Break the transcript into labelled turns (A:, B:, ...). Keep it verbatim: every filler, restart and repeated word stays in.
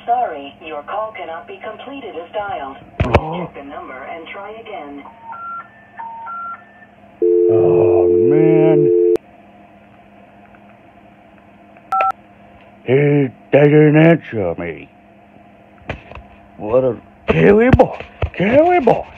A: sorry, your call cannot be completed as dialed. Please
B: Oh.
A: check the number and try again.
B: Oh, man. He didn't answer me. What a carry boy, carry boy.